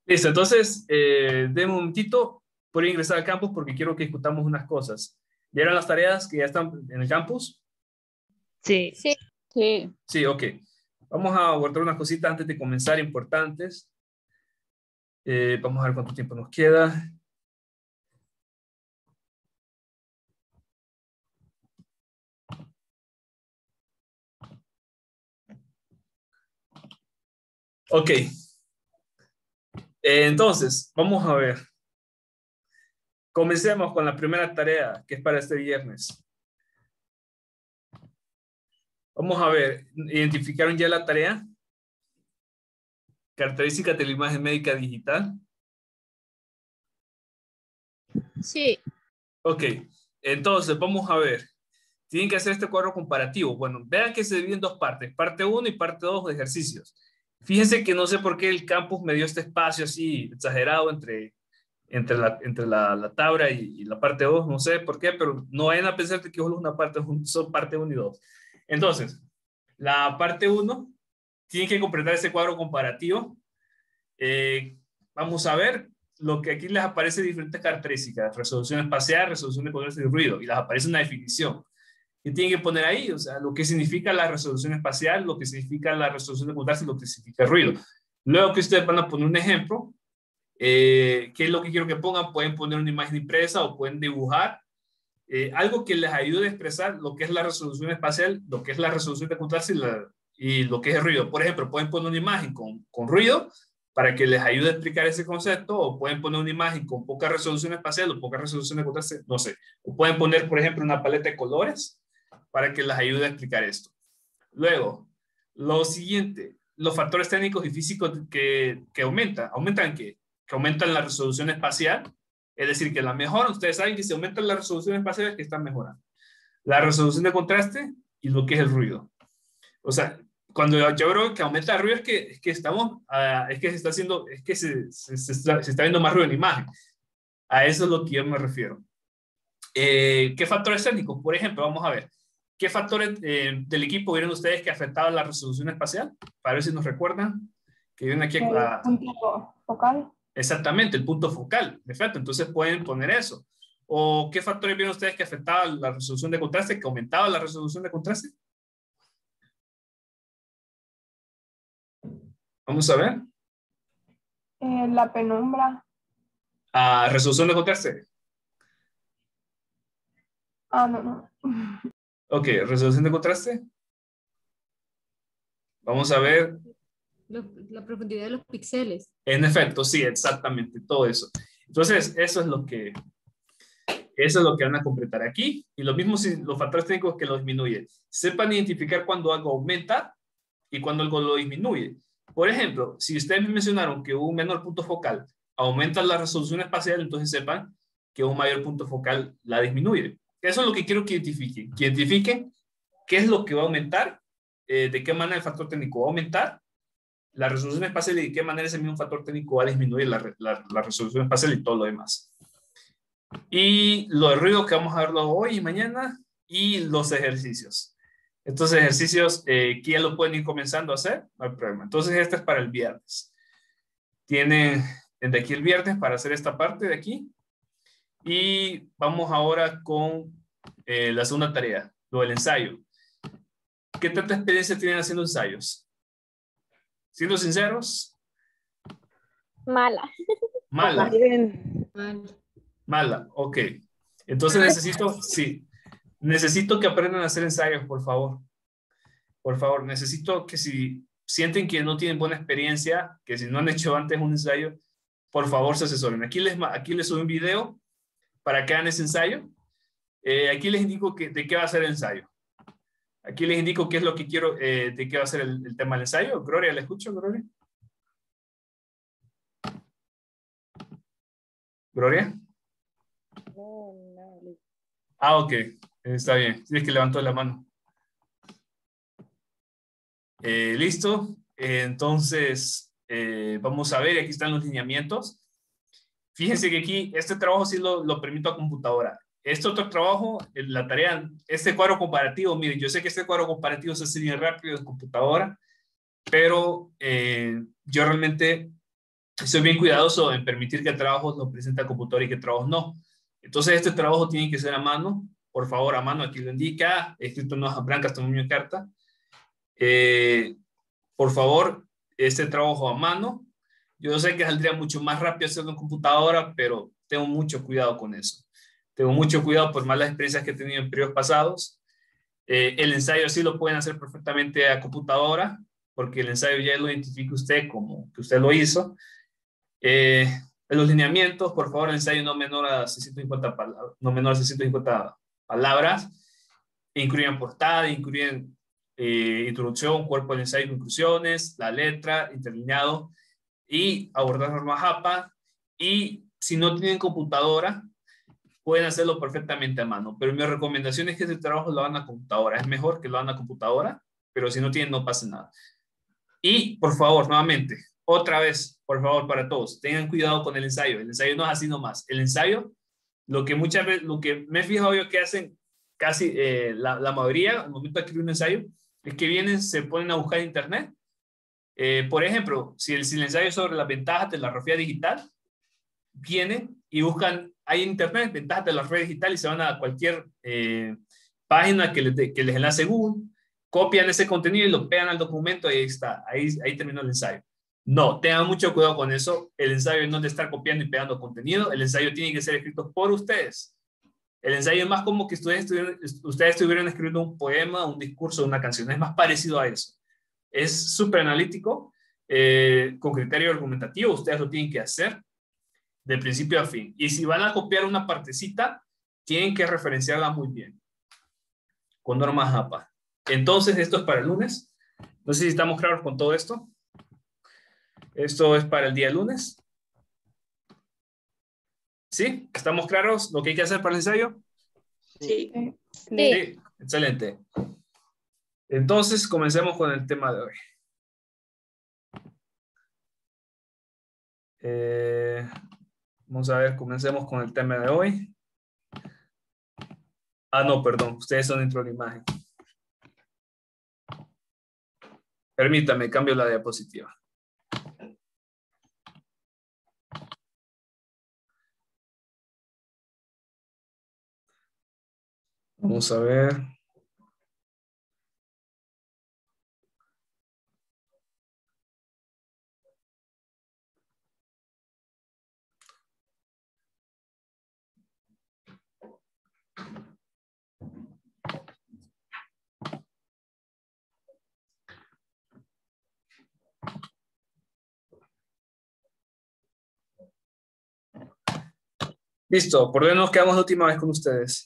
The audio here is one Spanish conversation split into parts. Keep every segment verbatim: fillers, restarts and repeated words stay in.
Listo, entonces, eh, denme un momentito, por ingresar al campus porque quiero que discutamos unas cosas. ¿Vieron las tareas que ya están en el campus? Sí. Sí. Sí. Sí, ok. Vamos a guardar unas cositas antes de comenzar, importantes. Eh, vamos a ver cuánto tiempo nos queda. Ok. Eh, entonces, vamos a ver. Comencemos con la primera tarea, que es para este viernes. Vamos a ver, ¿identificaron ya la tarea? Características de la imagen médica digital. Sí. Ok, entonces vamos a ver. Tienen que hacer este cuadro comparativo. Bueno, vean que se divide en dos partes, parte uno y parte dos de ejercicios. Fíjense que no sé por qué el campus me dio este espacio así exagerado entre, entre, la, entre la, la tabla y, y la parte dos, no sé por qué, pero no vayan a pensar que solo es una parte, son parte uno y dos. Entonces, la parte uno tiene que completar ese cuadro comparativo. Eh, vamos a ver lo que aquí les aparece diferentes características, resolución espacial, resolución de colores y ruido, y les aparece una definición. ¿Qué tienen que poner ahí? O sea, lo que significa la resolución espacial, lo que significa la resolución de contraste y lo que significa el ruido. Luego que ustedes van a poner un ejemplo, eh, ¿qué es lo que quiero que pongan? Pueden poner una imagen impresa o pueden dibujar eh, algo que les ayude a expresar lo que es la resolución espacial, lo que es la resolución de contraste y, la, y lo que es el ruido. Por ejemplo, pueden poner una imagen con, con ruido para que les ayude a explicar ese concepto, o pueden poner una imagen con poca resolución espacial o poca resolución de contraste, no sé. O pueden poner, por ejemplo, una paleta de colores para que les ayude a explicar esto. Luego, lo siguiente, los factores técnicos y físicos que, que aumentan. ¿Aumentan qué? Que aumentan la resolución espacial, es decir, que la mejoran. Ustedes saben que si aumentan la resolución espacial es que están mejorando. La resolución de contraste y lo que es el ruido. O sea, cuando yo creo que aumenta el ruido es que, es que estamos, uh, es que se está haciendo, es que se, se, se, está, se está viendo más ruido en la imagen. A eso es lo que yo me refiero. Eh, ¿Qué factores técnicos? Por ejemplo, vamos a ver. ¿Qué factores eh, del equipo vieron ustedes que afectaban la resolución espacial? Para ver si nos recuerdan. Que vienen aquí el a... punto focal. Exactamente, el punto focal. Perfecto, entonces pueden poner eso. ¿O qué factores vieron ustedes que afectaban la resolución de contraste, que aumentaba la resolución de contraste? Vamos a ver. Eh, la penumbra. Ah, resolución de contraste. Ah, no, no. Ok, resolución de contraste. Vamos a ver. La, la profundidad de los píxeles. En efecto, sí, exactamente, todo eso. Entonces, eso es lo que, eso es lo que van a completar aquí. Y lo mismo si los factores técnicos que lo disminuyen. Sepan identificar cuando algo aumenta y cuando algo lo disminuye. Por ejemplo, si ustedes me mencionaron que un menor punto focal aumenta la resolución espacial, entonces sepan que un mayor punto focal la disminuye. Eso es lo que quiero que identifiquen. Que identifiquen qué es lo que va a aumentar, eh, de qué manera el factor técnico va a aumentar la resolución espacial y de qué manera ese mismo factor técnico va a disminuir la, la, la resolución espacial y todo lo demás. Y lo de ruido que vamos a verlo hoy y mañana, y los ejercicios. Estos ejercicios eh, que ya lo pueden ir comenzando a hacer, no hay problema. Entonces este es para el viernes. Tienen de aquí el viernes para hacer esta parte de aquí. Y vamos ahora con eh, la segunda tarea, lo del ensayo. ¿Qué tanta experiencia tienen haciendo ensayos? Siendo sinceros. Mala. Mala. Mal. Mala, ok. Entonces necesito, sí, necesito que aprendan a hacer ensayos, por favor. Por favor, necesito que si sienten que no tienen buena experiencia, que si no han hecho antes un ensayo, por favor se asesoren. Aquí les, aquí les subo un video para que hagan ese ensayo. Eh, aquí les indico que, de qué va a ser el ensayo. Aquí les indico qué es lo que quiero, eh, de qué va a ser el, el tema del ensayo. Gloria, ¿le escucho, Gloria? ¿Gloria? No, no. Ah, ok. Está bien. Tienes que levantar la mano. Eh, Listo. Eh, entonces, eh, vamos a ver. Aquí están los lineamientos. Fíjense que aquí, este trabajo sí lo, lo permito a computadora. Este otro trabajo, la tarea, este cuadro comparativo, miren, yo sé que este cuadro comparativo se hace bien rápido en computadora, pero eh, yo realmente soy bien cuidadoso en permitir que trabajos lo presenta el computador y que trabajos no. Entonces, este trabajo tiene que ser a mano. Por favor, a mano, aquí lo indica, escrito en hojas blancas, tamaño de carta. Eh, por favor, este trabajo a mano. Yo sé que saldría mucho más rápido hacerlo en computadora, pero tengo mucho cuidado con eso. Tengo mucho cuidado por malas experiencias que he tenido en periodos pasados. Eh, el ensayo sí lo pueden hacer perfectamente a computadora, porque el ensayo ya lo identifica usted como que usted lo hizo. Eh, en los lineamientos, por favor, el ensayo no menor a seiscientas cincuenta palabras, no menor a seiscientas cincuenta palabras. Incluyen portada, incluyen eh, introducción, cuerpo del ensayo, conclusiones, la letra, interlineado y abordar norma JAPA. Y si no tienen computadora, pueden hacerlo perfectamente a mano. Pero mi recomendación es que ese trabajo lo hagan a computadora. Es mejor que lo hagan a computadora, pero si no tienen, no pasa nada. Y, por favor, nuevamente, otra vez, por favor, para todos, tengan cuidado con el ensayo. El ensayo no es así nomás. El ensayo, lo que muchas veces, lo que me he fijado yo que hacen casi eh, la, la mayoría, al momento de escribir un ensayo, es que vienen, se ponen a buscar en internet. Eh, por ejemplo, si el, si el ensayo es sobre las ventajas de la grafía digital, vienen y buscan, hay en internet, ventajas de la red digital y se van a cualquier eh, página que les, que les enlace Google, copian ese contenido y lo pegan al documento y ahí está, ahí, ahí terminó el ensayo. No, tengan mucho cuidado con eso. El ensayo no es de estar copiando y pegando contenido. El ensayo tiene que ser escrito por ustedes. El ensayo es más como que ustedes estuvieran, ustedes estuvieran escribiendo un poema, un discurso, una canción. Es más parecido a eso. Es súper analítico, eh, con criterio argumentativo. Ustedes lo tienen que hacer de principio a fin. Y si van a copiar una partecita, tienen que referenciarla muy bien. Con norma JAPA. Entonces, esto es para el lunes. No sé si estamos claros con todo esto. Esto es para el día lunes. ¿Sí? ¿Estamos claros lo que hay que hacer para el ensayo? Sí. Sí. Sí. Excelente. Entonces, comencemos con el tema de hoy. Eh, vamos a ver, comencemos con el tema de hoy. Ah, no, perdón. Ustedes son dentro de la imagen. Permítame, cambio la diapositiva. Vamos a ver. Listo, ¿por qué nos quedamos la última vez con ustedes?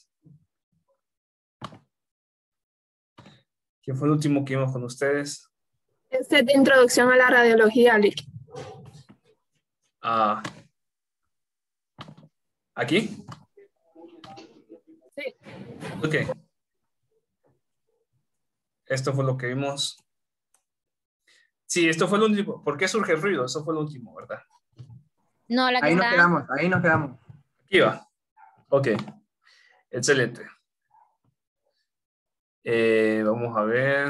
¿Quién fue el último que vimos con ustedes? Este es de introducción a la radiología, Lick. Ah, ¿aquí? Sí. Ok. Esto fue lo que vimos. Sí, esto fue lo último. ¿Por qué surge el ruido? Eso fue lo último, ¿verdad? No, la que Ahí nos está. quedamos, ahí nos quedamos. Aquí va. Ok. Excelente. Eh, vamos a ver.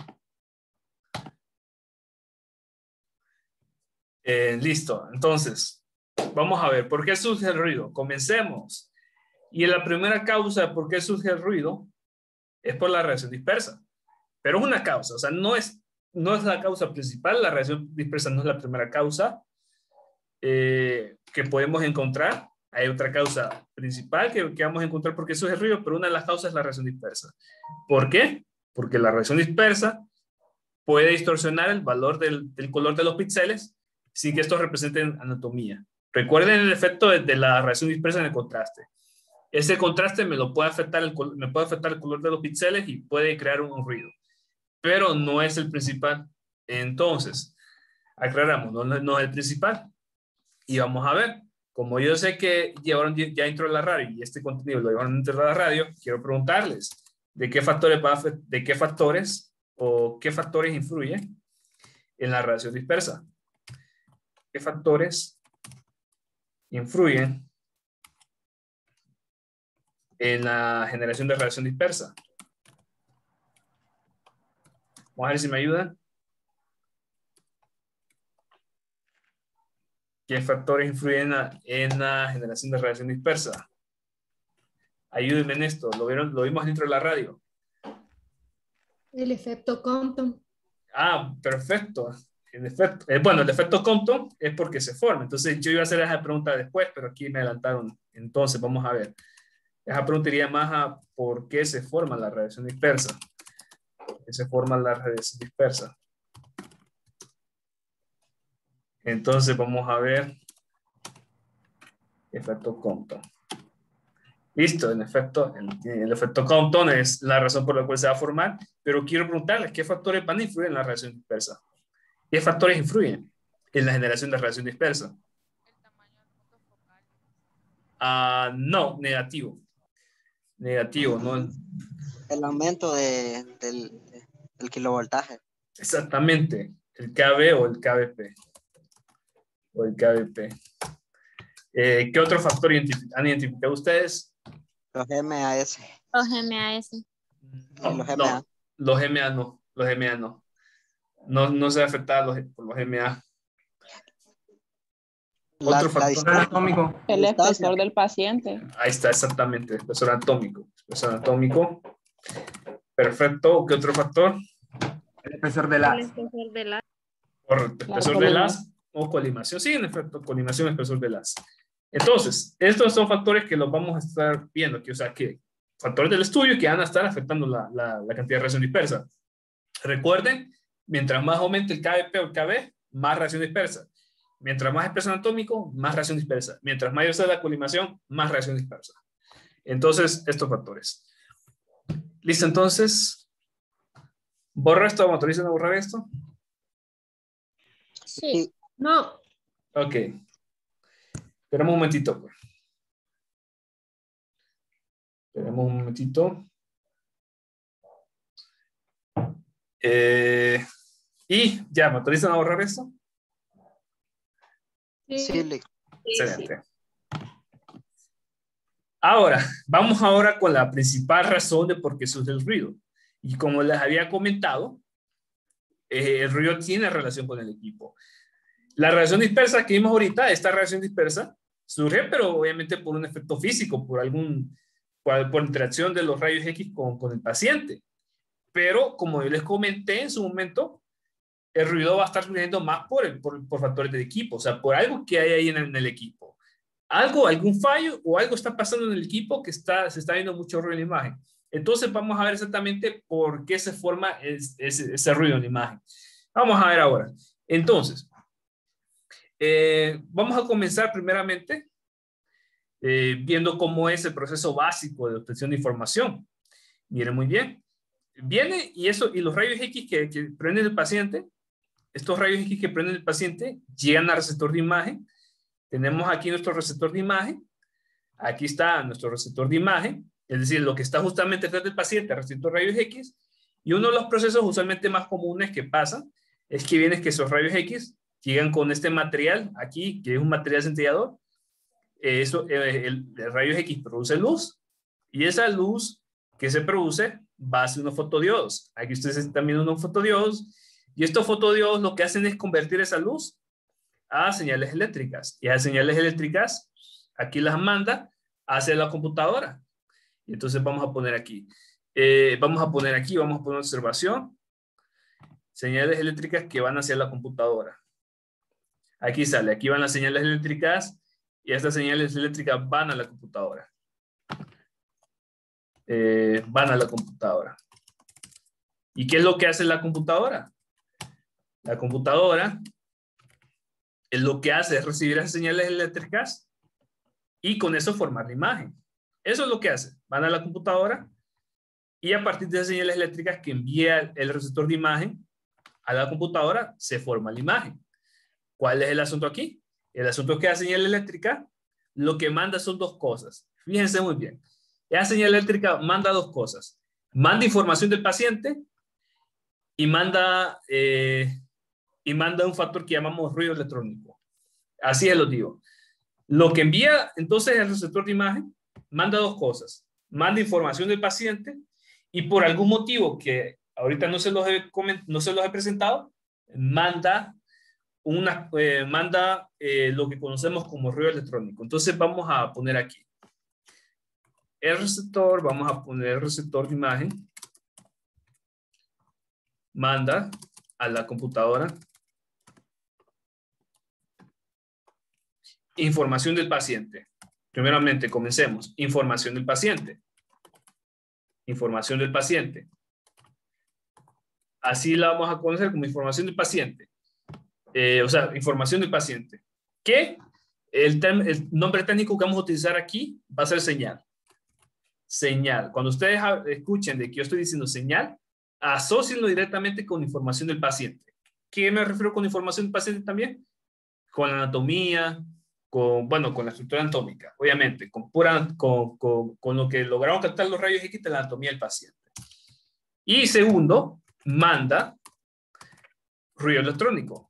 Eh, listo. Entonces, vamos a ver. ¿Por qué surge el ruido? Comencemos. Y la primera causa de por qué surge el ruido es por la radiación dispersa. Pero es una causa. O sea, no es, no es la causa principal. La radiación dispersa no es la primera causa eh, que podemos encontrar. Hay otra causa principal que, que vamos a encontrar porque surge el ruido, pero una de las causas es la radiación dispersa. ¿Por qué? Porque la radiación dispersa puede distorsionar el valor del, del color de los píxeles sin que esto represente anatomía. Recuerden el efecto de, de la radiación dispersa en el contraste. Ese contraste me, lo puede afectar el, me puede afectar el color de los píxeles y puede crear un, un ruido, pero no es el principal. Entonces, aclaramos, no, no es el principal. Y vamos a ver, como yo sé que llevaron ya intro de la radio y este contenido lo llevaron dentro de la radio, quiero preguntarles de qué factores, va a, de qué factores o qué factores influyen en la radiación dispersa. ¿Qué factores influyen en la generación de radiación dispersa? Vamos a ver si me ayudan. ¿Qué factores influyen en la, en la generación de radiación dispersa? Ayúdenme en esto. ¿Lo vieron? Lo vimos dentro de la radio. El efecto Compton. Ah, perfecto. El efecto, eh, bueno, el efecto Compton es porque se forma. Entonces yo iba a hacer esa pregunta después, pero aquí me adelantaron. Entonces vamos a ver. Esa pregunta iría más a por qué se forma la radiación dispersa. ¿Por qué se forma la radiación dispersa? Entonces vamos a ver efecto Compton. Listo, en efecto, el, el efecto Compton es la razón por la cual se va a formar, pero quiero preguntarles qué factores van a influir en la radiación dispersa. ¿Qué factores influyen en la generación de radiación dispersa? Ah, no, negativo. Negativo, no. El aumento de, del, del kilovoltaje. Exactamente, el K V o el K V P. O el K V P. Eh, ¿Qué otro factor identif- han identificado ustedes? Los M A S. Los M A S. No, los M A. no, los M A no, los M A no. No, no se va a afectar los, por los M A. La, Otro la factor distancia. Atómico. El Distancia. espesor del paciente. Ahí está, exactamente, espesor atómico. Espesor atómico. Perfecto. ¿Qué otro factor? El espesor de El las. espesor de la. Correcto, La espesor de colima. las o colimación. Sí, en efecto, colimación, espesor de las. Entonces, estos son factores que los vamos a estar viendo aquí, o sea, que factores del estudio que van a estar afectando la, la, la cantidad de radiación dispersa. Recuerden, mientras más aumente el K V P o el K V, más radiación dispersa. Mientras más espesor atómico, más radiación dispersa. Mientras mayor sea la colimación, más radiación dispersa. Entonces, estos factores. ¿Listo? Entonces, ¿borro esto? ¿Me autorizan a borrar esto? Sí. No. Ok. Esperemos un momentito. Pues. Esperemos un momentito. Eh, y ya, ¿me autorizan a borrar esto? Sí. Sí, li- Excelente. Ahora, vamos ahora con la principal razón de por qué surge el ruido. Y como les había comentado, eh, el ruido tiene relación con el equipo. La radiación dispersa que vimos ahorita, esta radiación dispersa, surge, pero obviamente por un efecto físico, por algún, por, por interacción de los rayos X con, con el paciente. Pero, como yo les comenté en su momento, el ruido va a estar surgiendo más por, el, por, por factores del equipo, o sea, por algo que hay ahí en el, en el equipo. Algo, algún fallo o algo está pasando en el equipo que está, se está viendo mucho ruido en la imagen. Entonces vamos a ver exactamente por qué se forma es, ese, ese ruido en la imagen. Vamos a ver ahora. Entonces, eh, vamos a comenzar primeramente eh, viendo cómo es el proceso básico de obtención de información. Miren muy bien. Viene y, eso, y los rayos X que, que prenden el paciente, estos rayos X que prenden el paciente llegan al receptor de imagen. Tenemos aquí nuestro receptor de imagen. Aquí está nuestro receptor de imagen. Es decir, lo que está justamente detrás del paciente, receptor rayos X. Y uno de los procesos usualmente más comunes que pasan es que viene que esos rayos X llegan con este material aquí, que es un material centellador. Eso, eh, el, el rayos X produce luz. Y esa luz que se produce va a ser unos fotodiodos. Aquí ustedes están viendo unos fotodiodos. Y estos fotodiodos lo que hacen es convertir esa luz a señales eléctricas. Y a señales eléctricas, aquí las manda hacia la computadora. Y entonces vamos a poner aquí. Eh, vamos a poner aquí, vamos a poner observación. Señales eléctricas que van hacia la computadora. Aquí sale, aquí van las señales eléctricas y estas señales eléctricas van a la computadora. Eh, van a la computadora. ¿Y qué es lo que hace la computadora? La computadora es lo que hace es recibir esas señales eléctricas y con eso formar la imagen. Eso es lo que hace. Van a la computadora y a partir de esas señales eléctricas que envía el receptor de imagen a la computadora se forma la imagen. ¿Cuál es el asunto aquí? El asunto es que la señal eléctrica lo que manda son dos cosas. Fíjense muy bien. Esa señal eléctrica manda dos cosas. Manda información del paciente y manda, eh, y manda un factor que llamamos ruido electrónico. Así es lo digo. Lo que envía entonces el receptor de imagen manda dos cosas. Manda información del paciente y por algún motivo que ahorita no se los he, no se los he presentado, manda una, eh, manda eh, lo que conocemos como ruido electrónico. Entonces vamos a poner aquí. El receptor, vamos a poner el receptor de imagen. Manda a la computadora información del paciente. Primeramente, comencemos. Información del paciente. Información del paciente. Así la vamos a conocer como información del paciente. Eh, o sea, información del paciente. Que el, el nombre técnico que vamos a utilizar aquí va a ser señal. Señal. Cuando ustedes escuchen de que yo estoy diciendo señal, asócienlo directamente con información del paciente. ¿Qué me refiero con información del paciente también? Con la anatomía, con, bueno, con la estructura anatómica, obviamente, con, pura, con, con, con lo que logramos captar los rayos X de la anatomía del paciente. Y segundo, manda ruido electrónico.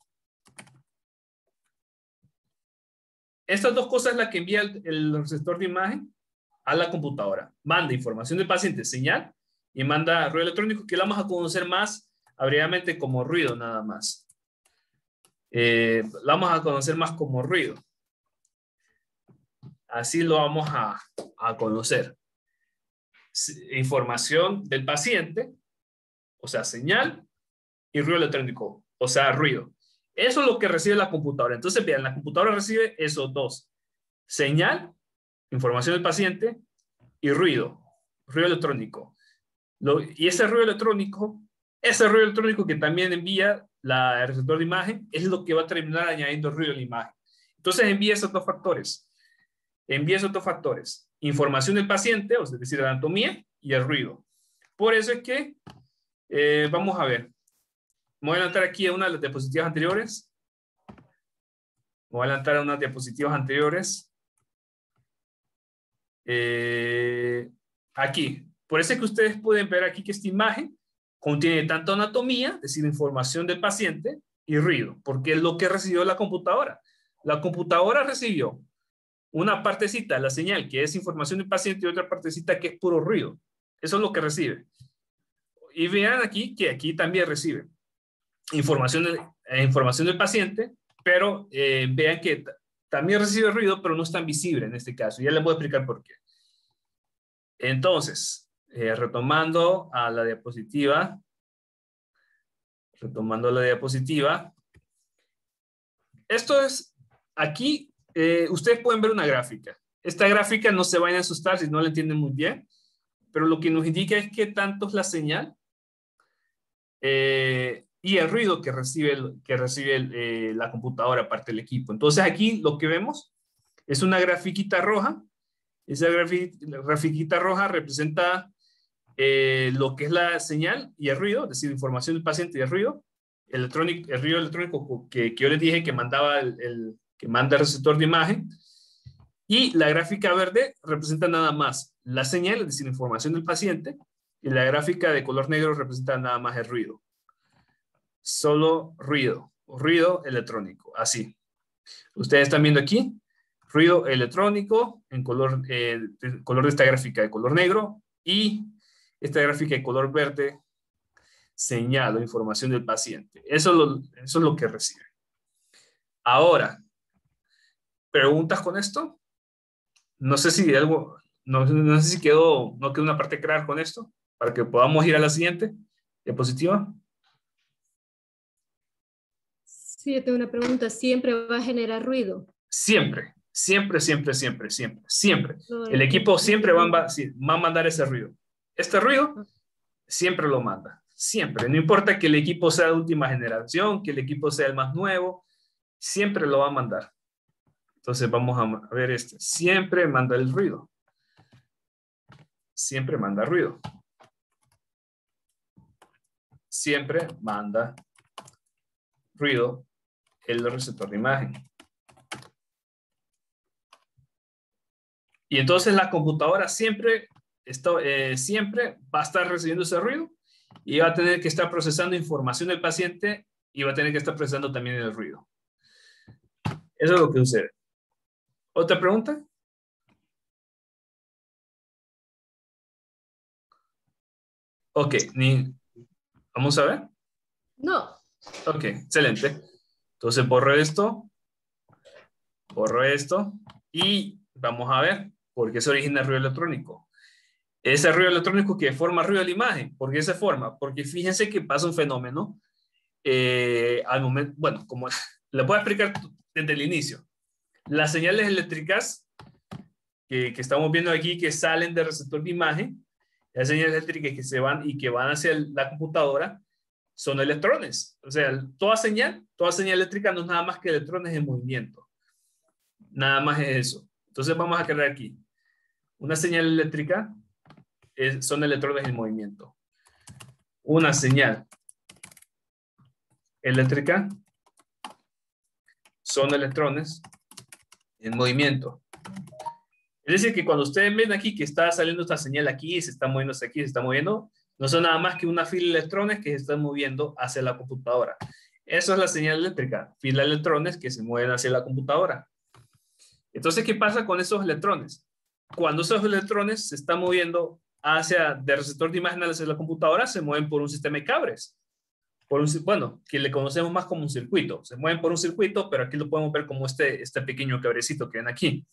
Estas dos cosas es la que envía el, el receptor de imagen a la computadora. Manda información del paciente, señal, y manda ruido electrónico, que lo vamos a conocer más abreviadamente como ruido nada más. Eh, lo vamos a conocer más como ruido. Así lo vamos a, a conocer. Información del paciente, o sea, señal, y ruido electrónico, o sea, ruido. Eso es lo que recibe la computadora. Entonces, vean, la computadora recibe esos dos. Señal, información del paciente, y ruido, ruido electrónico. Lo, y ese ruido electrónico, ese ruido electrónico que también envía la, el receptor de imagen, es lo que va a terminar añadiendo ruido a la imagen. Entonces, envía esos dos factores. Envía esos dos factores. Información del paciente, o sea, es decir, la anatomía y el ruido. Por eso es que, eh, vamos a ver. Me voy a adelantar aquí a una de las diapositivas anteriores. Me voy a adelantar a unas diapositivas anteriores. Eh, aquí. Por eso es que ustedes pueden ver aquí que esta imagen contiene tanto anatomía, es decir, información del paciente, y ruido, porque es lo que recibió la computadora. La computadora recibió una partecita, la señal, que es información del paciente, y otra partecita que es puro ruido. Eso es lo que recibe. Y vean aquí que aquí también recibe información, de, eh, información del paciente, pero eh, vean que también recibe ruido, pero no es tan visible en este caso. Ya les voy a explicar por qué. Entonces, eh, retomando a la diapositiva, retomando la diapositiva, esto es, aquí, eh, ustedes pueden ver una gráfica. Esta gráfica no se vayan a asustar si no la entienden muy bien, pero lo que nos indica es que tanto es la señal eh, y el ruido que recibe, el, que recibe el, eh, la computadora aparte del equipo. Entonces aquí lo que vemos es una grafiquita roja. Esa grafiquita roja representa eh, lo que es la señal y el ruido, es decir, información del paciente y el ruido. Electrónico, el ruido electrónico que, que yo les dije que mandaba el, el que manda el receptor de imagen. Y la gráfica verde representa nada más la señal, es decir, información del paciente, y la gráfica de color negro representa nada más el ruido. Solo ruido, ruido electrónico, así. Ustedes están viendo aquí, ruido electrónico en color, eh, de, color de esta gráfica de color negro, y esta gráfica de color verde, señal o información del paciente. Eso es lo, eso es lo que recibe. Ahora, ¿preguntas con esto? No sé si algo, no, no sé si quedó, no quedó una parte clara con esto, para que podamos ir a la siguiente diapositiva. Sí, yo tengo una pregunta. ¿Siempre va a generar ruido? Siempre, siempre, siempre, siempre, siempre, siempre. El equipo siempre va, va, va a mandar ese ruido. Este ruido siempre lo manda, siempre. No importa que el equipo sea de última generación, que el equipo sea el más nuevo, siempre lo va a mandar. Entonces vamos a ver este. Siempre manda el ruido. Siempre manda ruido. Siempre manda ruido el receptor de imagen. Y entonces la computadora siempre, esto, eh, siempre va a estar recibiendo ese ruido y va a tener que estar procesando información del paciente y va a tener que estar procesando también el ruido. Eso es lo que sucede. ¿Otra pregunta? Ok, ni, vamos a ver. No. Ok, excelente. Entonces borro esto, borro esto y vamos a ver por qué se origina el ruido electrónico. Ese ruido electrónico que forma ruido de la imagen. ¿Por qué se forma? Porque fíjense que pasa un fenómeno eh, al momento, bueno, como le voy a explicar desde el inicio. Las señales eléctricas que, que estamos viendo aquí que salen del receptor de imagen, las señales eléctricas que se van y que van hacia la computadora, son electrones. O sea, toda señal, toda señal eléctrica no es nada más que electrones en movimiento. Nada más es eso. Entonces vamos a crear aquí. Una señal eléctrica es, son electrones en movimiento. Una señal eléctrica son electrones en movimiento. Es decir, que cuando ustedes ven aquí que está saliendo esta señal aquí, se está moviendo hacia aquí, se está moviendo, no son nada más que una fila de electrones que se están moviendo hacia la computadora. Eso es la señal eléctrica, fila de electrones que se mueven hacia la computadora. Entonces, ¿qué pasa con esos electrones? Cuando esos electrones se están moviendo hacia, del receptor de imagen hacia la computadora, se mueven por un sistema de cables. Por un, bueno, que le conocemos más como un circuito. Se mueven por un circuito, pero aquí lo podemos ver como este, este pequeño cabrecito que ven aquí.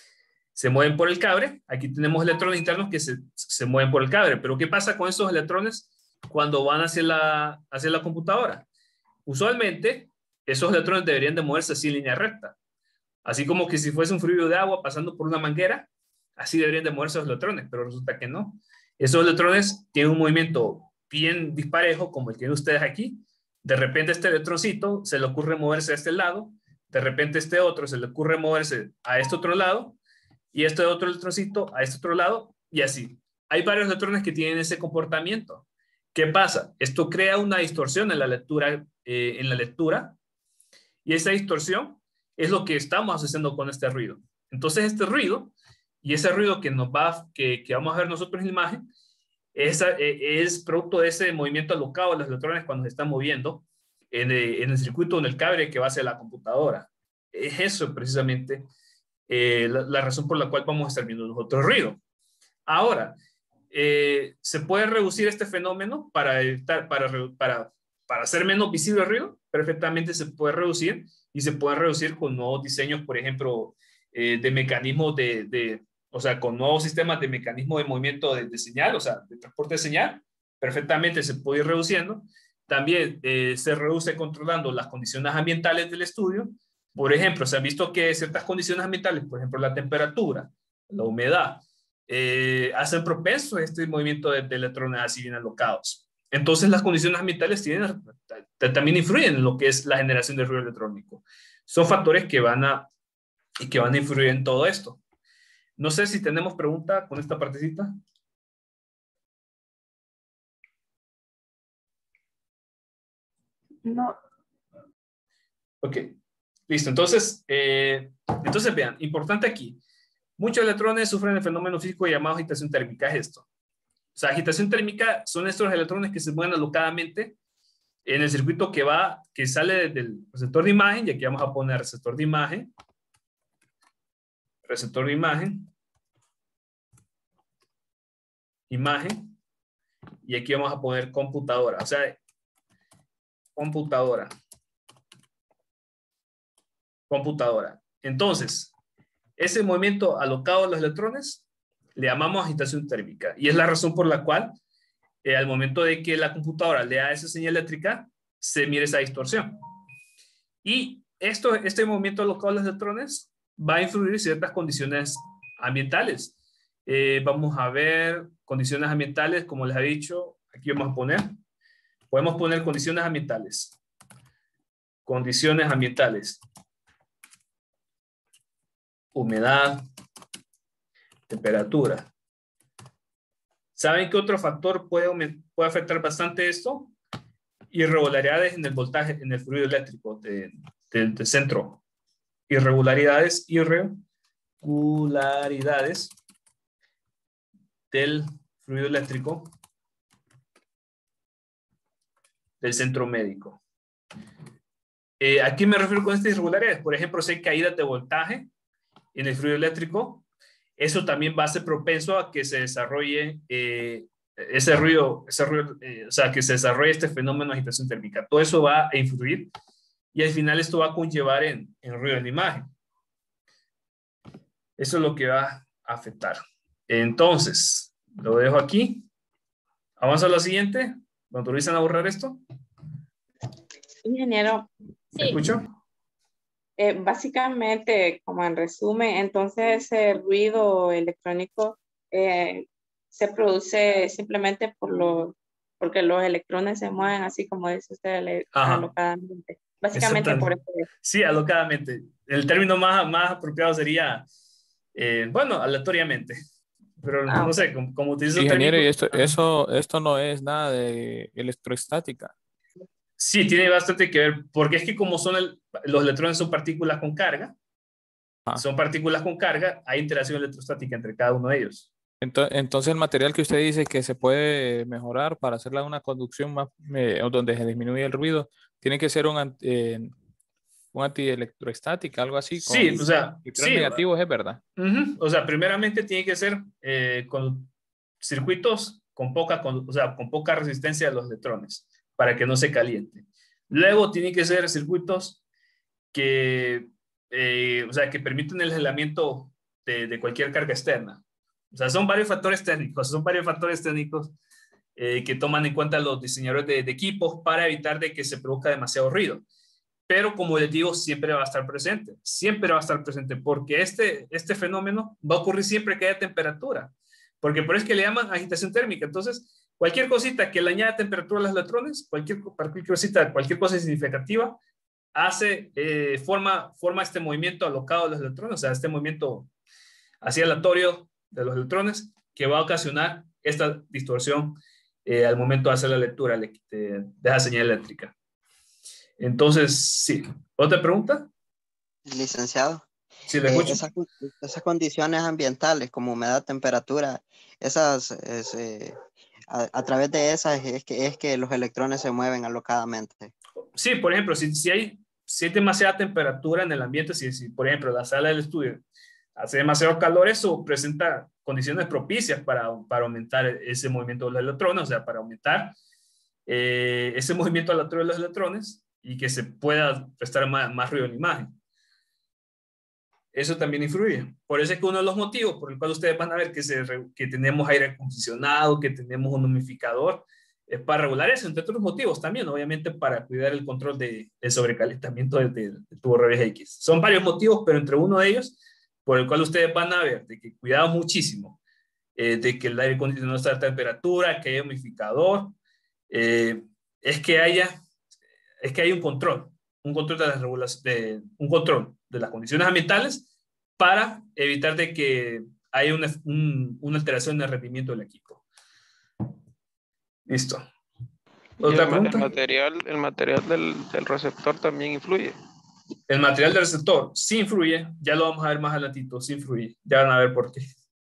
Se mueven por el cable. Aquí tenemos electrones internos que se, se mueven por el cable. Pero ¿qué pasa con esos electrones cuando van hacia la, hacia la computadora? Usualmente, esos electrones deberían de moverse así en línea recta. Así como que si fuese un fluido de agua pasando por una manguera, así deberían de moverse los electrones, pero resulta que no. Esos electrones tienen un movimiento bien disparejo, como el que ven ustedes aquí. De repente este electroncito se le ocurre moverse a este lado, de repente este otro se le ocurre moverse a este otro lado, y este otro electroncito a este otro lado, y así. Hay varios electrones que tienen ese comportamiento. ¿Qué pasa? Esto crea una distorsión en la lectura, eh, en la lectura, y esa distorsión es lo que estamos haciendo con este ruido. Entonces este ruido, y ese ruido que, nos va, que, que vamos a ver nosotros en la imagen, es, es producto de ese movimiento alocado de los electrones cuando se están moviendo en el, en el circuito, en el cable que va hacia la computadora. Es eso precisamente eh, la, la razón por la cual vamos a estar viendo nosotros ruido. Ahora, eh, ¿se puede reducir este fenómeno para, evitar, para, para, para hacer menos visible el ruido? Perfectamente se puede reducir, y se puede reducir con nuevos diseños, por ejemplo, eh, de mecanismos de, de, o sea, con nuevos sistemas de mecanismo de movimiento de, de señal, o sea, de transporte de señal, perfectamente se puede ir reduciendo. También eh, se reduce controlando las condiciones ambientales del estudio. Por ejemplo, se han visto que ciertas condiciones ambientales, por ejemplo, la temperatura, la humedad, eh, hacen propenso a este movimiento de, de electrones así bien alocados. Entonces, las condiciones ambientales tienen, también influyen en lo que es la generación de ruido electrónico. Son factores que van a, que van a influir en todo esto. No sé si tenemos pregunta con esta partecita. No. Ok, listo. Entonces, eh, entonces vean, importante aquí. Muchos electrones sufren el fenómeno físico llamado agitación térmica. Es esto. O sea, agitación térmica son estos electrones que se mueven alocadamente en el circuito que va, que sale del receptor de imagen, y aquí vamos a poner receptor de imagen, receptor de imagen, imagen, y aquí vamos a poner computadora, o sea, computadora, computadora. Entonces, ese movimiento alocado de los electrones le llamamos agitación térmica, y es la razón por la cual eh, al momento de que la computadora lea esa señal eléctrica, se mire esa distorsión. Y esto, este movimiento alocado de los electrones va a influir en ciertas condiciones ambientales. Eh, vamos a ver condiciones ambientales, como les he dicho, aquí vamos a poner, podemos poner condiciones ambientales. Condiciones ambientales. Humedad, temperatura. ¿Saben qué otro factor puede, puede afectar bastante esto? Irregularidades en el voltaje, en el fluido eléctrico del de, de centro. Irregularidades, irregularidades del fluido eléctrico del centro médico. Eh, ¿A qué me refiero con estas irregularidades? Por ejemplo, si hay caídas de voltaje en el fluido eléctrico, eso también va a ser propenso a que se desarrolle eh, ese ruido, ese ruido eh, o sea, que se desarrolle este fenómeno de agitación térmica. Todo eso va a influir y al final esto va a conllevar en, en ruido en la imagen. Eso es lo que va a afectar. Entonces, lo dejo aquí. Avanzo a la siguiente. ¿Me autorizan a borrar esto? Ingeniero, ¿Me Sí. escucho? eh, básicamente, como en resumen, entonces ese ruido electrónico eh, se produce simplemente por lo, porque los electrones se mueven así como dice usted ale- Ajá. alocadamente. Básicamente por eso. es. Sí, alocadamente. El término más, más apropiado sería, eh, bueno, aleatoriamente. Pero Ah, no sé, como, como utilizo Ingeniero, y términos. esto, Ajá. eso, esto no es nada de electroestática. Sí, tiene bastante que ver, porque es que como son el- los electrones son partículas con carga, Ah. son partículas con carga, hay interacción electrostática entre cada uno de ellos. Ento- Entonces, el material que usted dice que se puede mejorar para hacerla una conducción más, eh, o donde se disminuye el ruido, tiene que ser un, an- eh, un antielectroestática, algo así, con Sí, o sea, electrones sí. negativos, es verdad. Ujú. O sea, primeramente tiene que ser eh, con circuitos con poca, con, o sea, con poca resistencia a los electrones para que no se caliente. Luego tiene que ser circuitos que, eh, o sea, que permiten el aislamiento de, de cualquier carga externa. O sea, son varios factores técnicos, son varios factores técnicos eh, que toman en cuenta los diseñadores de, de equipos para evitar de que se produzca demasiado ruido. Pero como les digo, siempre va a estar presente, siempre va a estar presente, porque este, este fenómeno va a ocurrir siempre que haya temperatura, porque por eso es que le llaman agitación térmica. Entonces, cualquier cosita que le añada temperatura a los electrones, cualquier, cualquier cosita, cualquier cosa significativa, hace, eh, forma, forma este movimiento alocado de los electrones, o sea, este movimiento así aleatorio de los electrones, que va a ocasionar esta distorsión eh, al momento de hacer la lectura de, de, de esa señal eléctrica. Entonces, sí. ¿Otra pregunta? Licenciado, Sí, le eh, escucho. esas, esas condiciones ambientales como humedad, temperatura, esas, es, eh, a, a través de esas es que, es que los electrones se mueven alocadamente. Sí, por ejemplo, si, si, hay, si hay demasiada temperatura en el ambiente, si, si por ejemplo la sala del estudio hace demasiado calor, eso presenta condiciones propicias para, para aumentar ese movimiento de los electrones, o sea, para aumentar eh, ese movimiento aleatorio de los electrones y que se pueda prestar más, más ruido en la imagen. Eso también influye. Por eso es que uno de los motivos por el cual ustedes van a ver que, se, que tenemos aire acondicionado, que tenemos un humidificador, es para regular eso, entre otros motivos también, obviamente para cuidar el control de, de sobrecalentamiento del de, de tubo rayos X. Son varios motivos, pero entre uno de ellos, por el cual ustedes van a ver de que cuidamos muchísimo, eh, de que el aire acondicionado está a temperatura, que haya humidificador, eh, es que haya, es que hay un control, un control de las regulaciones, de, un control de las condiciones ambientales para evitar de que haya una, un, una alteración en el rendimiento del equipo. Listo. ¿Otra el, pregunta? el material, el material del, del receptor también influye. El material del receptor sí influye, ya lo vamos a ver más adelantito, sí influye, ya van a ver por qué.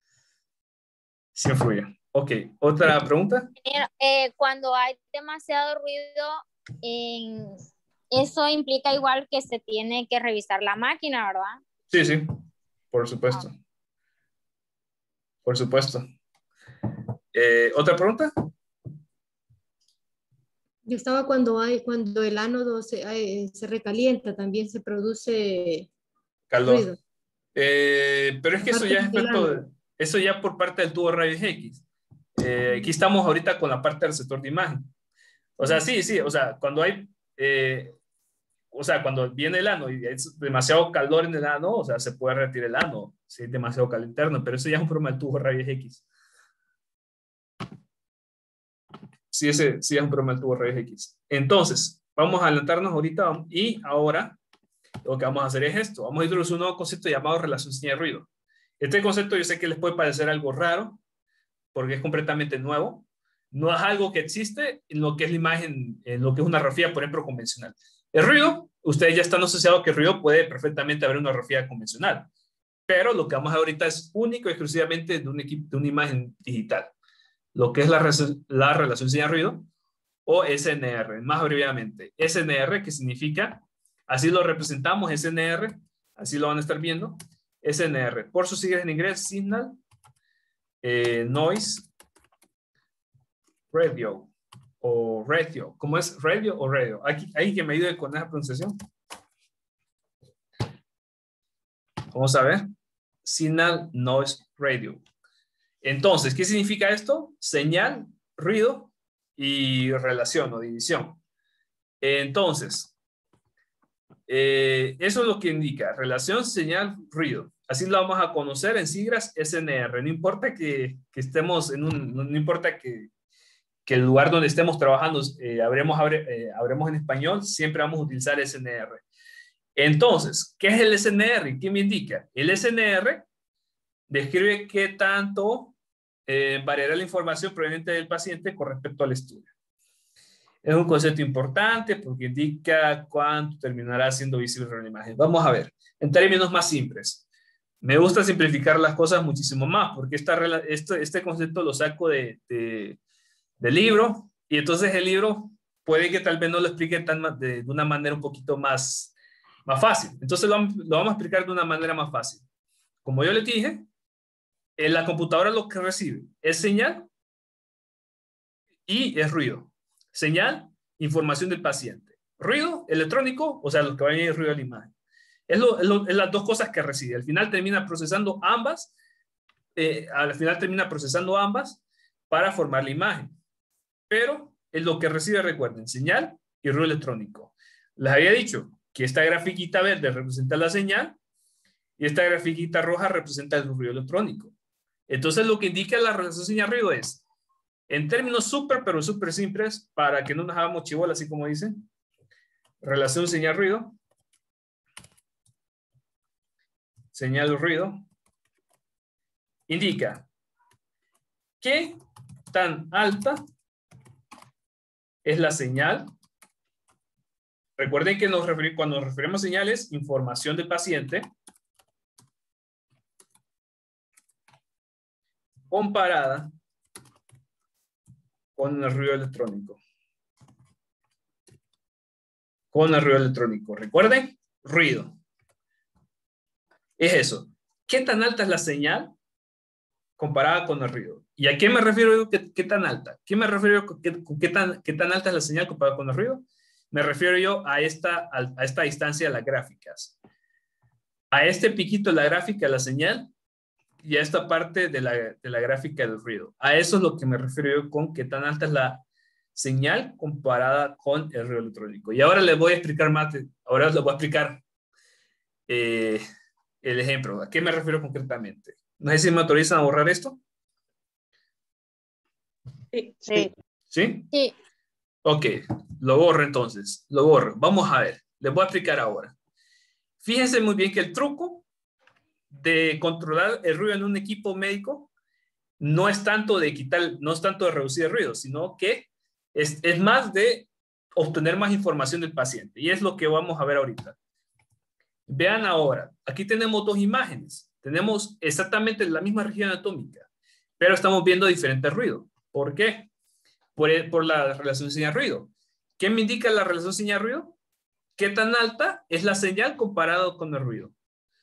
Sí influye. Ok, ¿otra pregunta? Eh, cuando hay demasiado ruido, en- eso implica igual que se tiene que revisar la máquina, ¿verdad? Sí, sí, por supuesto. Por supuesto. Eh, ¿Otra pregunta? Yo estaba cuando hay, cuando el ánodo se, eh, se recalienta, también se produce Calor. ruido. Eh, pero es que eso Aparte ya es del efecto, de- ánodo. eso ya por parte del tubo rayos X. Eh, aquí estamos ahorita con la parte del receptor de imagen. O sea, sí, sí, o sea, cuando hay, eh, o sea, cuando viene el ano y es demasiado calor en el ano, o sea, se puede retirar el ano si es demasiado calor interno, pero eso ya es un problema del tubo rayos X. Sí, ese sí es un problema del tubo rayos X. Entonces, vamos a adelantarnos ahorita y ahora lo que vamos a hacer es esto. Vamos a introducir un nuevo concepto llamado relación señal-ruido. Este concepto yo sé que les puede parecer algo raro porque es completamente nuevo. No es algo que existe en lo que es la imagen, en lo que es una radiografía, por ejemplo, convencional. El ruido, ustedes ya están asociados que el ruido puede perfectamente haber una radiografía convencional, pero lo que vamos a ver ahorita es único y exclusivamente de un equipo, de una imagen digital. Lo que es la, la relación señal-ruido o S N R, más abreviadamente. S N R, que significa, así lo representamos, S N R, así lo van a estar viendo, S N R, por sus siglas en inglés, Signal, eh, Noise, Radio. o radio. ¿Cómo es radio o radio? Aquí, ¿hay que me ayude con esa pronunciación? Vamos a ver. Signal, noise, radio. Entonces, ¿qué significa esto? Señal, ruido y relación o división. Entonces, eh, eso es lo que indica relación, señal, ruido. Así lo vamos a conocer en siglas S N R. No importa que, que estemos en un, no, no importa que, que el lugar donde estemos trabajando eh, habremos, abre, eh, habremos en español, siempre vamos a utilizar S N R. Entonces, ¿qué es el S N R? ¿Qué me indica? El S N R describe qué tanto eh, variará la información proveniente del paciente con respecto al estudio. Es un concepto importante porque indica cuánto terminará siendo visible en la imagen. Vamos a ver, en términos más simples. Me gusta simplificar las cosas muchísimo más porque esta, este, este concepto lo saco de, de, del libro y entonces el libro puede que tal vez no lo explique tan, de, de una manera un poquito más, más fácil. Entonces lo, lo vamos a explicar de una manera más fácil. Como yo les dije, en la computadora lo que recibe es señal y es ruido. Señal, información del paciente. Ruido electrónico, o sea, lo que va a venir ruido de la imagen. Es, lo, es, lo, es las dos cosas que recibe. Al final termina procesando ambas, eh, al final termina procesando ambas para formar la imagen. Pero es lo que recibe, recuerden, señal y ruido electrónico. Les había dicho que esta grafiquita verde representa la señal y esta grafiquita roja representa el ruido electrónico. Entonces lo que indica la relación señal-ruido es, en términos súper, pero súper simples, para que no nos hagamos chibola, así como dicen, relación señal-ruido, señal-ruido, indica qué tan alta es la señal. Recuerden que nos referimos, cuando nos referimos a señales, información del paciente comparada con el ruido electrónico. Con el ruido electrónico. Recuerden, ruido. Es eso. ¿Qué tan alta es la señal comparada con el ruido? ¿Y a qué me refiero yo? ¿Qué, qué tan alta? ¿Qué me refiero con qué, qué, tan, qué tan alta es la señal comparada con el ruido? Me refiero yo a esta, a esta distancia de las gráficas. A este piquito de la gráfica de la señal y a esta parte de la, de la gráfica del ruido. A eso es lo que me refiero yo con qué tan alta es la señal comparada con el ruido electrónico. Y ahora les voy a explicar más, ahora les voy a explicar eh, el ejemplo. ¿A qué me refiero concretamente? No sé si me autorizan a borrar esto. Sí. Sí. ¿Sí? Sí. Ok, lo borro entonces. Lo borro. Vamos a ver. Les voy a explicar ahora. Fíjense muy bien que el truco de controlar el ruido en un equipo médico no es tanto de quitar, no es tanto de reducir el ruido, sino que es, es más de obtener más información del paciente. Y es lo que vamos a ver ahorita. Vean ahora, aquí tenemos dos imágenes. Tenemos exactamente la misma región anatómica, pero estamos viendo diferente ruido. ¿Por qué? Por, el, por la relación señal-ruido. ¿Qué me indica la relación señal-ruido? ¿Qué tan alta es la señal comparado con el ruido?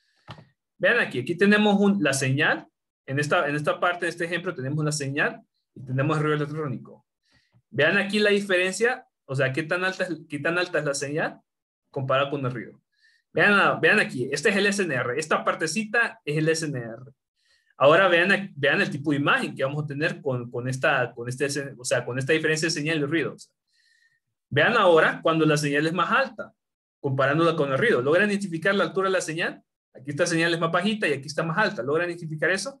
Vean aquí, aquí tenemos un, la señal. En esta, en esta parte de este ejemplo tenemos la señal y tenemos el ruido electrónico. Vean aquí la diferencia, o sea, qué tan alta es, qué tan alta es la señal comparado con el ruido. Vean, vean aquí, este es el S N R, esta partecita es el S N R. Ahora vean, vean el tipo de imagen que vamos a tener con, con, esta, con, este, o sea, con esta diferencia de señal y ruido. O sea, vean ahora cuando la señal es más alta, comparándola con el ruido. ¿Logran identificar la altura de la señal? Aquí esta señal es más bajita y aquí está más alta. ¿Logran identificar eso?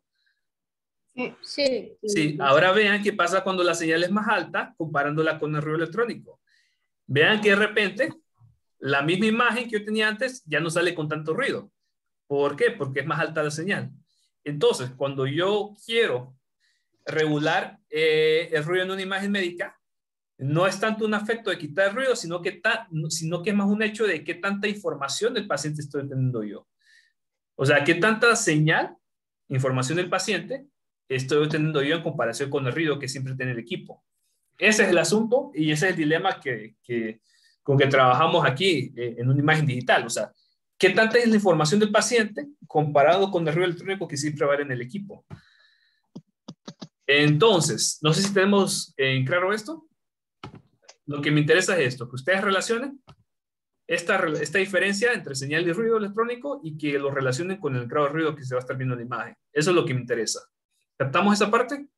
Sí. Sí. Sí, ahora vean qué pasa cuando la señal es más alta, comparándola con el ruido electrónico. Vean que de repente la misma imagen que yo tenía antes ya no sale con tanto ruido. ¿Por qué? Porque es más alta la señal. Entonces, cuando yo quiero regular eh, el ruido en una imagen médica, no es tanto un efecto de quitar el ruido, sino que, ta, sino que es más un hecho de qué tanta información del paciente estoy teniendo yo. O sea, qué tanta señal, información del paciente, estoy obteniendo yo en comparación con el ruido que siempre tiene el equipo. Ese es el asunto y ese es el dilema que, que, con que trabajamos aquí eh, en una imagen digital. O sea, ¿qué tanta es la información del paciente comparado con el ruido electrónico que siempre va a haber en el equipo? Entonces, no sé si tenemos en claro esto. lo que me interesa es esto, que ustedes relacionen esta, esta diferencia entre señal y ruido electrónico y que lo relacionen con el grado de ruido que se va a estar viendo en la imagen. Eso es lo que me interesa. ¿Captamos esa parte?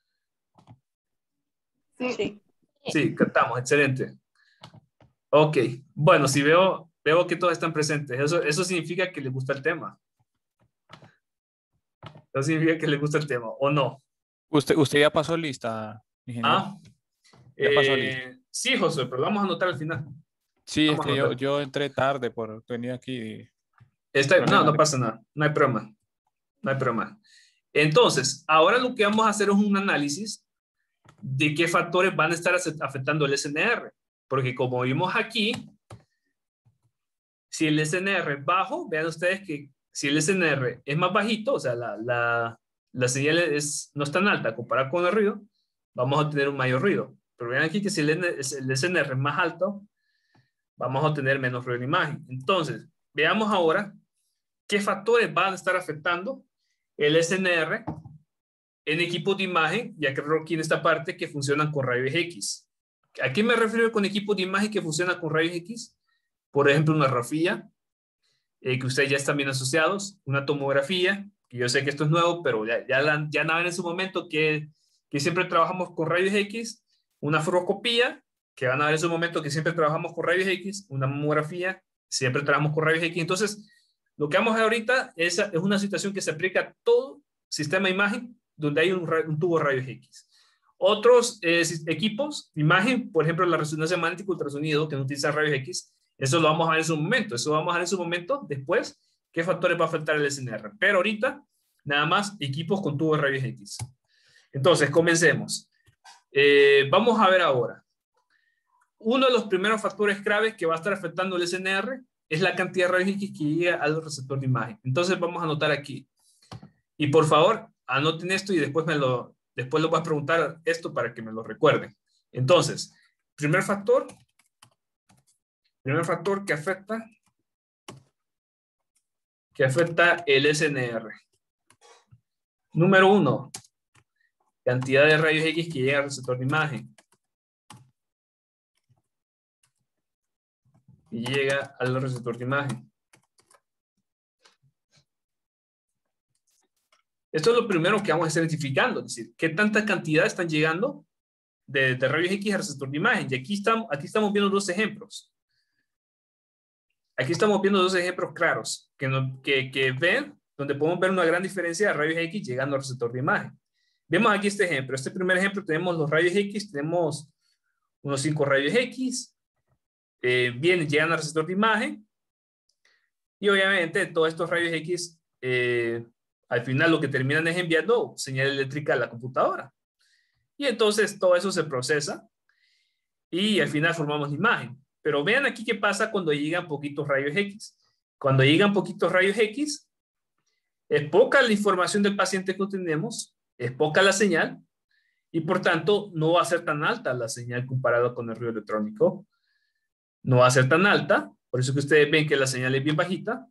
Sí. Sí, captamos, excelente. Ok, bueno, si veo, veo que todos están presentes, eso, eso significa que les gusta el tema. Eso significa que les gusta el tema, ¿o no? ¿Usted, usted ya pasó lista, ingeniero? ¿Ah? Ya pasó Eh, lista. sí, José, pero lo vamos a anotar al final. Sí, Vamos es a que yo, anotar. yo entré tarde por venir aquí. Está, no, Problemas no de- pasa nada, no hay problema. No hay problema. Entonces, ahora lo que vamos a hacer es un análisis de qué factores van a estar afectando el S N R. Porque como vimos aquí, si el S N R es bajo, vean ustedes que si el S N R es más bajito, o sea, la, la, la señal es, no es tan alta comparada con el ruido, vamos a tener un mayor ruido. Pero vean aquí que si el, el S N R es más alto, vamos a tener menos ruido en la imagen. Entonces, veamos ahora qué factores van a estar afectando el S N R en equipos de imagen, ya que aquí en esta parte que funcionan con rayos X. ¿A qué me refiero con equipos de imagen que funcionan con rayos X? Por ejemplo, una radiografía, eh, que ustedes ya están bien asociados, una tomografía, que yo sé que esto es nuevo, pero ya, ya, la, ya nadan en su momento que, que siempre trabajamos con rayos X, una fluoroscopía, que van a ver en su momento que siempre trabajamos con rayos X, una mamografía, siempre trabajamos con rayos X. Entonces, lo que vamos a ver ahorita es, es una situación que se aplica a todo sistema de imagen donde hay un, un tubo de rayos X. Otros eh, equipos de imagen, por ejemplo, la resonancia magnética ultrasonido, que no utiliza rayos X, eso lo vamos a ver en su momento. Eso lo vamos a ver en su momento después, qué factores va a afectar el S N R. Pero ahorita, nada más equipos con tubo de rayos X. Entonces, comencemos. Eh, vamos a ver ahora. Uno de los primeros factores claves que va a estar afectando el S N R es la cantidad de rayos X que llega al receptor de imagen. Entonces, vamos a anotar aquí. Y por favor, anoten esto y después me lo, después les voy a preguntar esto para que me lo recuerden. Entonces, primer factor, primer factor que afecta, que afecta el S N R. Número uno, cantidad de rayos X que llega al receptor de imagen. Y llega al receptor de imagen. Esto es lo primero que vamos a estar identificando, es decir, qué tanta cantidad están llegando de, de rayos X al receptor de imagen. Y aquí estamos, aquí estamos viendo dos ejemplos. Aquí estamos viendo dos ejemplos claros que, no, que, que ven, donde podemos ver una gran diferencia de rayos X llegando al receptor de imagen. Vemos aquí este ejemplo. Este primer ejemplo tenemos los rayos X, tenemos unos cinco rayos X, eh, vienen, llegan al receptor de imagen, y obviamente todos estos rayos X eh, al final lo que terminan es enviando señal eléctrica a la computadora. Y entonces todo eso se procesa y al final formamos la imagen. Pero vean aquí qué pasa cuando llegan poquitos rayos X. Cuando llegan poquitos rayos X, es poca la información del paciente que obtenemos, es poca la señal y por tanto no va a ser tan alta la señal comparada con el ruido electrónico. No va a ser tan alta, por eso que ustedes ven que la señal es bien bajita.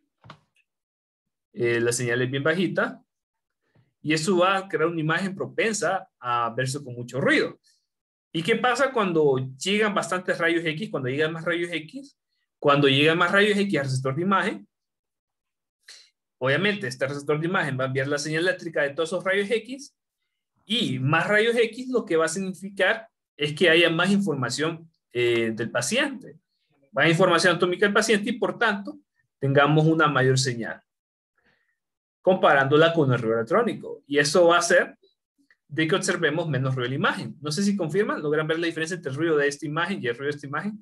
Eh, la señal es bien bajita y eso va a crear una imagen propensa a verse con mucho ruido. ¿Y qué pasa cuando llegan bastantes rayos X? Cuando llegan más rayos X, cuando llegan más rayos X al receptor de imagen, obviamente este receptor de imagen va a enviar la señal eléctrica de todos esos rayos X y más rayos X lo que va a significar es que haya más información eh, del paciente, más información atómica del paciente y por tanto tengamos una mayor señal, comparándola con el ruido electrónico. Y eso va a hacer de que observemos menos ruido de la imagen. No sé si confirman, logran ver la diferencia entre el ruido de esta imagen y el ruido de esta imagen.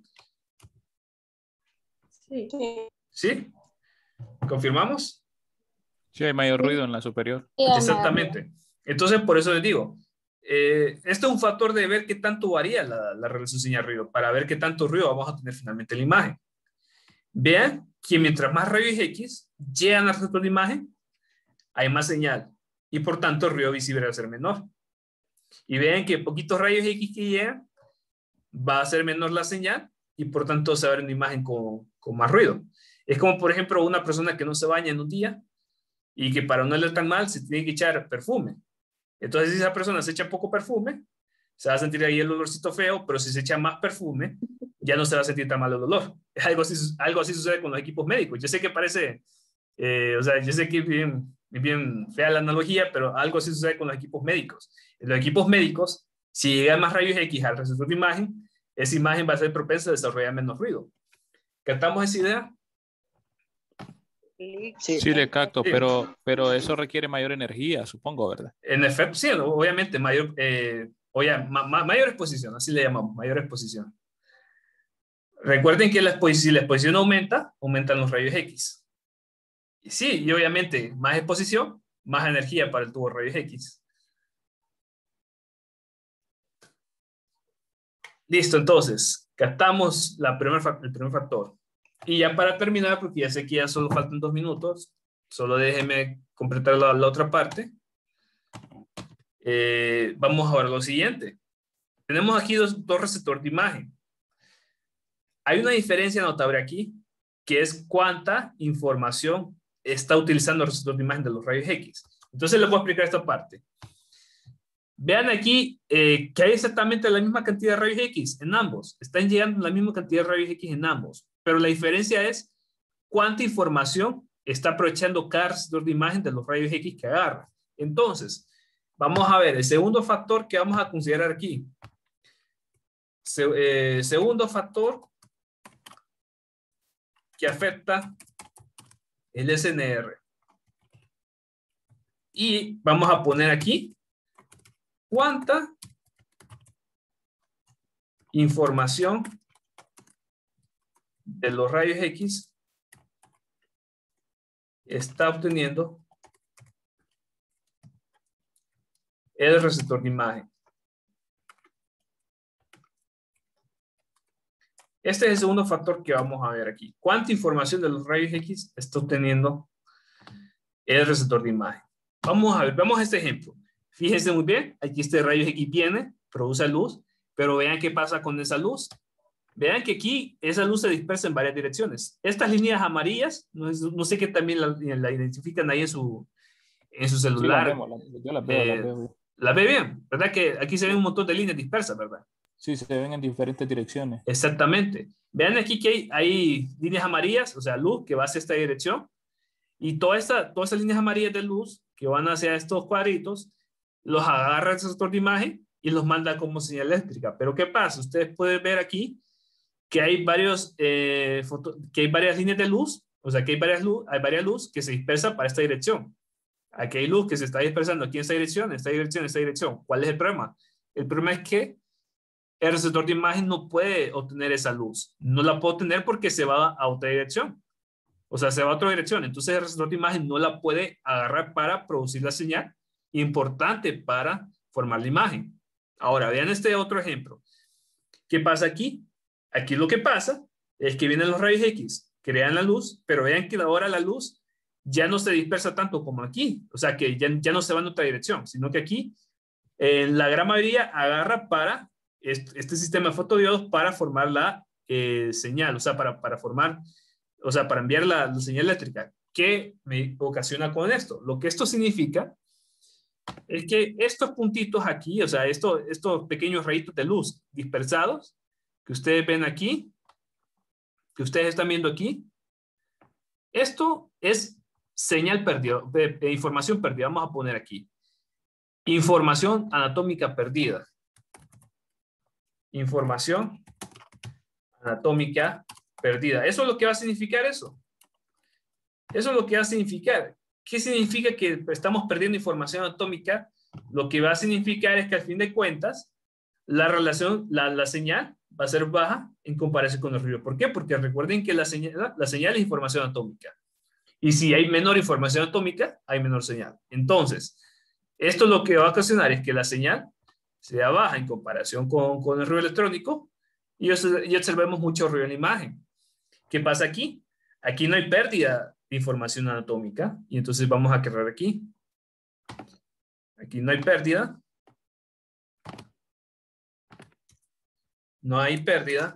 Sí. ¿Sí? ¿Confirmamos? Sí, hay mayor ruido en la superior. Exactamente. Entonces, por eso les digo, eh, esto es un factor de ver qué tanto varía la, la relación señal-ruido, para ver qué tanto ruido vamos a tener finalmente en la imagen. Vean que mientras más rayos X llegan al receptor de imagen, hay más señal y por tanto el ruido visible va a ser menor. Y vean que poquitos rayos X que llegan, va a ser menor la señal y por tanto se va a ver una imagen con, con más ruido. Es como, por ejemplo, una persona que no se baña en un día y que para no oler tan mal se tiene que echar perfume. Entonces, si esa persona se echa poco perfume, se va a sentir ahí el olorcito feo, pero si se echa más perfume, ya no se va a sentir tan mal el olor. Es algo así, algo así sucede con los equipos médicos. Yo sé que parece, eh, o sea, yo sé que es bien, bien fea la analogía, pero algo así sucede con los equipos médicos. En los equipos médicos, si llegan más rayos X al receptor de imagen, esa imagen va a ser propensa a desarrollar menos ruido. ¿Captamos esa idea? Sí, Sí, le capto, Sí. pero, pero eso requiere mayor energía, supongo, ¿verdad? En efecto, sí, obviamente, mayor, eh, oye, ma, ma, mayor exposición, así le llamamos, mayor exposición. Recuerden que la exposición, si la exposición aumenta, aumentan los rayos X. Y sí, y obviamente, más exposición, más energía para el tubo de rayos X. Listo, entonces, captamos la primer, el primer factor. Y ya para terminar, porque ya sé que ya solo faltan dos minutos, solo déjenme completar la, la otra parte. Eh, vamos a ver lo siguiente. Tenemos aquí dos, dos receptores de imagen. Hay una diferencia notable aquí, que es cuánta información está utilizando el receptor de imagen de los rayos X. Entonces les voy a explicar esta parte. Vean aquí eh, que hay exactamente la misma cantidad de rayos X en ambos. Están llegando la misma cantidad de rayos X en ambos. Pero la diferencia es cuánta información está aprovechando cada receptor de imagen de los rayos X que agarra. Entonces, vamos a ver el segundo factor que vamos a considerar aquí. Se, eh, segundo factor que afecta el S N R. Y vamos a poner aquí cuánta información de los rayos X está obteniendo el receptor de imagen. Este es el segundo factor que vamos a ver aquí. ¿Cuánta información de los rayos X está obteniendo el receptor de imagen? Vamos a ver, vemos este ejemplo. Fíjense muy bien, aquí este rayo X viene, produce luz, pero vean qué pasa con esa luz. Vean que aquí esa luz se dispersa en varias direcciones. Estas líneas amarillas, no, es, no sé qué también la, la identifican ahí en su, en su celular. Sí, la vemos, la, yo las veo, eh, las veo. La ve bien, ¿verdad? Que aquí se ven un montón de líneas dispersas, ¿verdad? Sí, se ven en diferentes direcciones. Exactamente. Vean aquí que hay, hay líneas amarillas, o sea, luz que va hacia esta dirección. Y toda esta, todas esas líneas amarillas de luz que van hacia estos cuadritos, los agarra el receptor de imagen y los manda como señal eléctrica. Pero ¿qué pasa? Ustedes pueden ver aquí que hay, varios, eh, foto, que hay varias líneas de luz, o sea, que hay varias luz, hay varias luz que se dispersa para esta dirección. Aquí hay luz que se está dispersando aquí en esta dirección, en esta dirección, en esta dirección. ¿Cuál es el problema? El problema es que el receptor de imagen no puede obtener esa luz. No la puede obtener porque se va a otra dirección. O sea, se va a otra dirección. Entonces el receptor de imagen no la puede agarrar para producir la señal importante para formar la imagen. Ahora, vean este otro ejemplo. ¿Qué pasa aquí? Aquí lo que pasa es que vienen los rayos X, crean la luz, pero vean que ahora la luz ya no se dispersa tanto como aquí. O sea, que ya, ya no se va en otra dirección, sino que aquí eh, la gran mayoría agarra para este, este sistema de fotodiodos para formar la eh, señal, o sea, para, para formar, o sea, para enviar la, la señal eléctrica. ¿Qué me ocasiona con esto? Lo que esto significa es que estos puntitos aquí, o sea, esto, estos pequeños rayitos de luz dispersados que ustedes ven aquí, que ustedes están viendo aquí, esto es señal perdida, de, de información perdida. Vamos a poner aquí. Información anatómica perdida. Información anatómica perdida. ¿Eso es lo que va a significar eso? Eso es lo que va a significar. ¿Qué significa que estamos perdiendo información anatómica? Lo que va a significar es que al fin de cuentas, la relación, la, la señal va a ser baja en comparación con el ruido. ¿Por qué? Porque recuerden que la señal, la señal es información atómica. Y si hay menor información atómica, hay menor señal. Entonces, esto lo que va a ocasionar es que la señal sea baja en comparación con, con el ruido electrónico y, y observemos mucho ruido en la imagen. ¿Qué pasa aquí? Aquí no hay pérdida de información anatómica y entonces vamos a cerrar aquí. Aquí no hay pérdida. No hay pérdida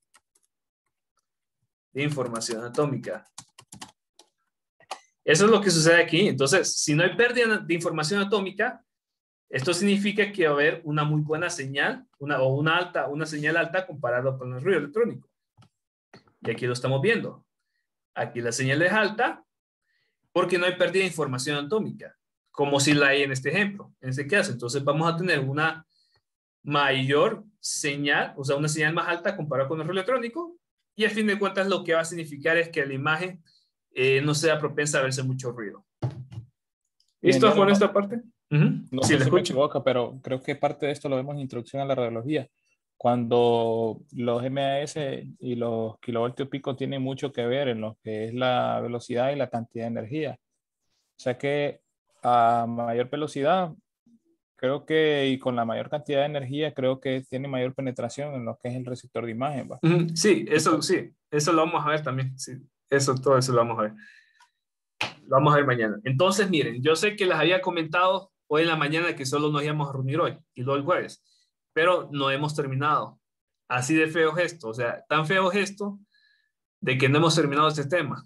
de información anatómica. Eso es lo que sucede aquí. Entonces, si no hay pérdida de información atómica, Esto significa que va a haber una muy buena señal, una, o una, alta, una señal alta comparado con el ruido electrónico. Y aquí lo estamos viendo. Aquí la señal es alta porque no hay pérdida de información atómica, como si la hay en este ejemplo, en este caso. Entonces vamos a tener una mayor señal, o sea, una señal más alta comparado con el ruido electrónico, y a fin de cuentas lo que va a significar es que la imagen eh, no sea propensa a verse mucho ruido. ¿Listo con no, esta parte? Uh-huh. No Sí, sé le si me escucho. equivoco, pero creo que parte de esto lo vemos en Introducción a la Radiología. Cuando los M A S y los kilovoltios pico tienen mucho que ver en lo que es la velocidad y la cantidad de energía. O sea que a mayor velocidad, creo que, y con la mayor cantidad de energía, creo que tiene mayor penetración en lo que es el receptor de imagen, ¿va? Uh-huh. Sí, eso sí, eso lo vamos a ver también. Sí, eso, todo eso lo vamos a ver. Lo vamos a ver mañana. Entonces, miren, yo sé que les había comentado hoy en la mañana que solo nos íbamos a reunir hoy y luego el jueves, pero no hemos terminado. Así de feo gesto, o sea, tan feo gesto de que no hemos terminado este tema.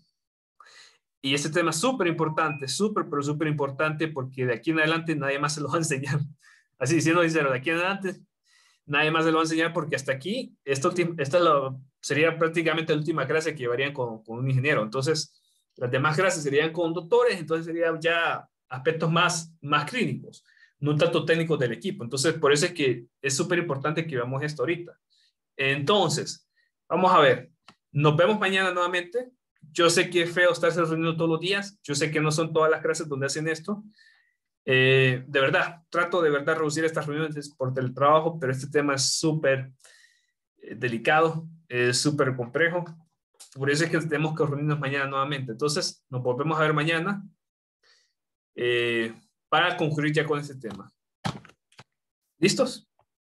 Y este tema es súper importante, súper, pero súper importante, porque de aquí en adelante nadie más se lo va a enseñar. Así, siendo sincero, de aquí en adelante nadie más se lo va a enseñar, porque hasta aquí, esto, esta lo, sería prácticamente la última clase que llevarían con, con un ingeniero. Entonces, las demás clases serían con doctores, entonces serían ya aspectos más, más clínicos, no tanto técnicos del equipo. Entonces, por eso es que es súper importante que veamos esto ahorita. Entonces, vamos a ver. Nos vemos mañana nuevamente. Yo sé que es feo estarse reuniendo todos los días. Yo sé que no son todas las clases donde hacen esto. Eh, de verdad, trato de verdad reducir estas reuniones por teletrabajo, pero este tema es súper eh, delicado, es súper complejo. Por eso es que tenemos que reunirnos mañana nuevamente. Entonces, nos volvemos a ver mañana eh, para concluir ya con este tema. ¿Listos?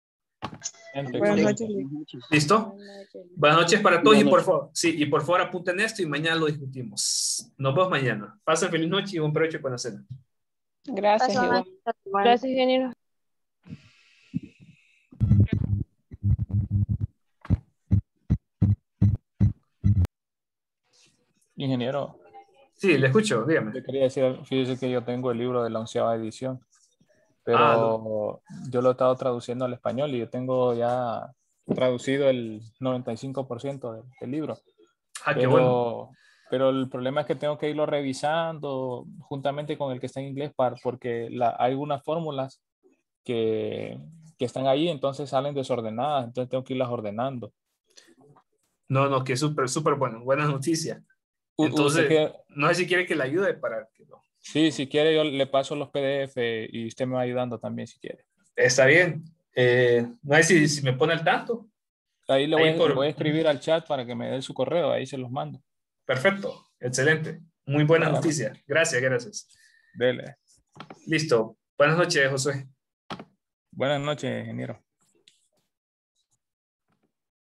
Buenas noches. ¿Listo? Buenas noches para todos y por favor, sí, y por favor apunten esto y mañana lo discutimos. Nos vemos mañana. Pasen feliz noche y buen provecho con la cena. Gracias, igual. Gracias, ingeniero. Ingeniero. Sí, le escucho, dígame. Yo quería decir, fíjese que yo tengo el libro de la onceava edición, pero Ah, no. yo lo he estado traduciendo al español y yo tengo ya traducido el noventa y cinco por ciento del, del libro. Ah, pero, qué bueno. Pero el problema es que tengo que irlo revisando juntamente con el que está en inglés para, porque la, hay algunas fórmulas que, que están ahí, entonces salen desordenadas, entonces tengo que irlas ordenando. No, no, que súper, súper bueno. Buena noticia. U- Entonces, usted que, no sé si quiere que le ayude para que lo... sí, si quiere yo le paso los P D F y usted me va ayudando también si quiere. Está bien. Eh, no sé si, si me pone al tanto. Ahí le voy, Ahí por... le voy a escribir al chat para que me dé su correo, ahí se los mando. Perfecto, excelente. Muy buena Bueno, noticia. Gracias, gracias. Dele. Listo. Buenas noches, Josué. Buenas noches, ingeniero.